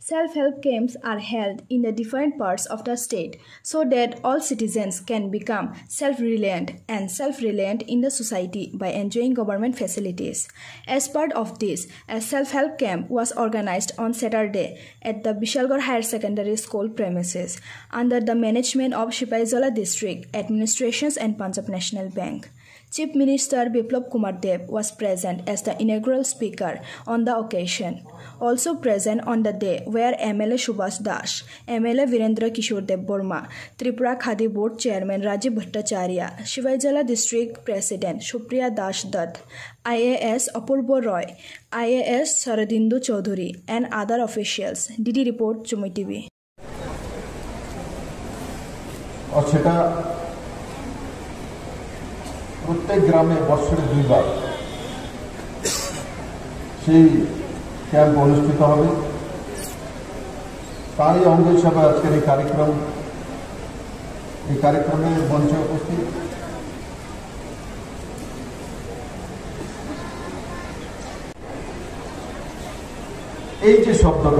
Self-help camps are held in the different parts of the state so that all citizens can become self-reliant and self-reliant in the society by enjoying government facilities. As part of this, a self-help camp was organized on Saturday at the Bishalgarh Higher Secondary School premises under the management of Shivajala District Administrations and Punjab National Bank. Chief Minister Biplab Kumar Dev was present as the inaugural speaker on the occasion. Also present on the day were MLA Subhash Das, MLA Virendra Kishore Dev Burma, Tripura Khadi Board Chairman Rajiv Bhattacharya, Shivajala District President Supriya Das Dutt, IAS Apurva Roy, IAS Saradindu Chaudhuri, and other officials. DD Report, Chumi TV. প্রত্যেক গ্রামে বছরে দুইবার সেই camp অনুষ্ঠিত হবে। তারই অঙ্গ হিসাবে আজকের এই কার্যক্রমে মঞ্চে উপস্থিত এই যে শব্দটা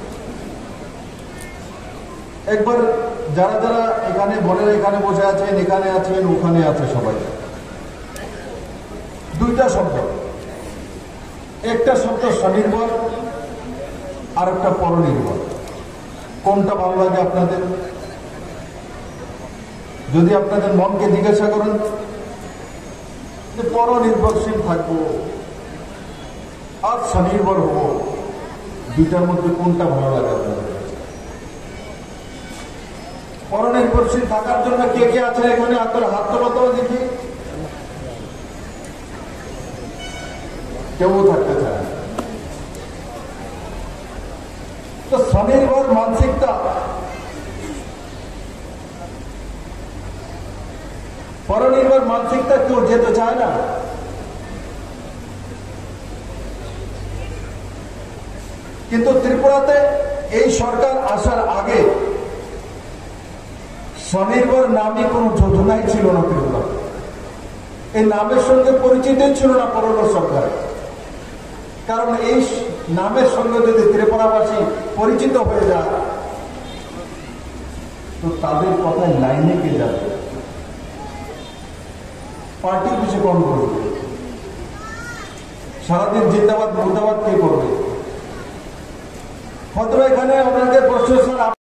একবার যারা যারা এখানে বোনেরা এখানে বসে আছেন, এখানে আছেন, ওখানে আছে, সবাই দুইটা শব্দ, একটা শব্দ স্বনির্ভর আর একটা পরনির্ভর। কোনটা ভালো লাগে আপনাদের? যদি আপনাদের মনকে জিজ্ঞাসা করেন যে পরনির্ভরশীল থাকবো আর স্বনির্ভর হব, দুইটার মধ্যে কোনটা ভালো লাগে আপনাদের? পরনির্ভরশীল থাকার জন্য কে কে আছেন এখানে? আপনার হাত তোলা দেখি। কেউ থাকতে চায়। তো স্বনির্ভর মানসিকতা, পরনির্ভর মানসিকতা কেউ যেতে চায় না। কিন্তু ত্রিপুরাতে এই সরকার আসার আগে স্বনির্ভর নামে কোন যোজনাই ছিল না। ত্রিপুরা এই নামের সঙ্গে পরিচিতই ছিল না পরবর্তী সরকারে। কারণ এই নামের সঙ্গে যদি ত্রিপুরাবাসী পরিচিত হয়ে যায় তো তাদের কথায় লাইনে কে যাবে, পার্টি পিছু কোন করবে, সারাদিন জিন্দাবাদ মুর্দাবাদ কে করবে? হয়তো এখানে আপনাদের প্রশ্ন